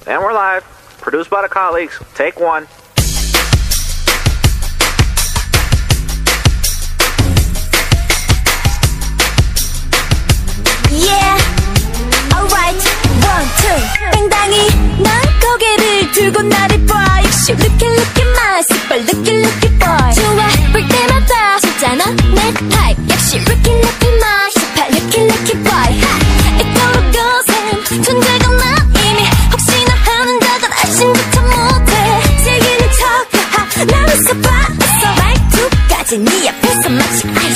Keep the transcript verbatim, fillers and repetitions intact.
And we're live. Produced by the colleagues. Take one. Yeah, alright, one, two. 당당히 난 고개를 들고 나를 봐. 역시 looky looky my super looky looky boy. 좋아 볼 때마다 진짜 넌 내 타입. 역시 looky looky my super looky looky boy. 이토록 거센 존재가 난 이미 혹시나 하는 적은 아침부터 못해. 새기는 척 나는 써봐. 말투까지 네 앞에서 마치